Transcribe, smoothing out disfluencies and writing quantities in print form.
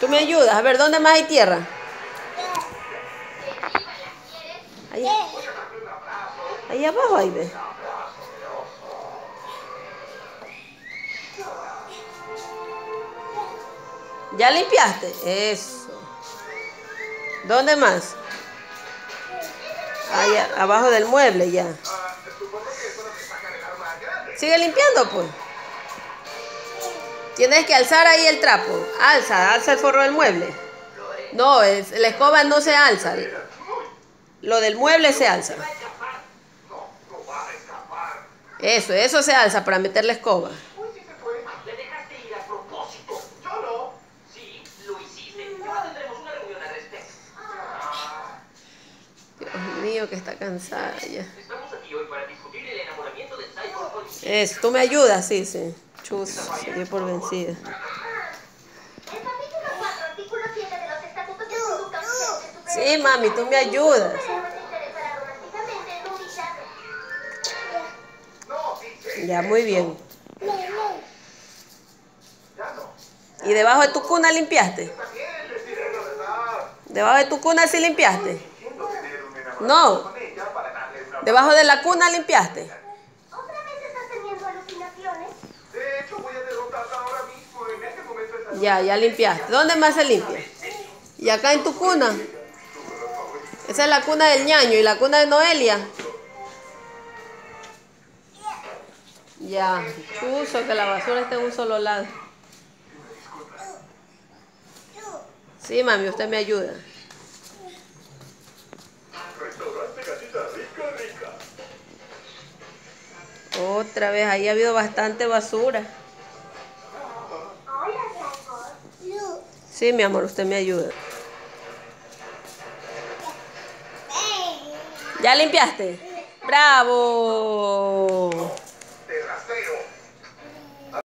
¿Tú me ayudas? A ver, ¿dónde más hay tierra? Ahí, ahí abajo, ahí ve. ¿Ya limpiaste? Eso. ¿Dónde más? Ahí abajo del mueble ya. Sigue limpiando, pues. Tienes que alzar ahí el trapo. Alza el forro del mueble. No, la escoba no se alza. Lo del mueble se alza. Eso se alza para meter la escoba. Dios mío, que está cansada ya. Eso, tú me ayudas, sí. Chus, se dio por vencida. Sí, mami, tú me ayudas. Ya, muy bien. ¿Y debajo de tu cuna limpiaste? ¿Debajo de tu cuna sí limpiaste? No. ¿Debajo de la cuna limpiaste? Ya limpiaste. ¿Dónde más se limpia? ¿Y acá en tu cuna? Esa es la cuna del ñaño y la cuna de Noelia. Ya, chuzo, que la basura está en un solo lado. Sí, mami, usted me ayuda. Otra vez, ahí ha habido bastante basura. Sí, mi amor, usted me ayuda. ¿Ya limpiaste? ¡Bravo!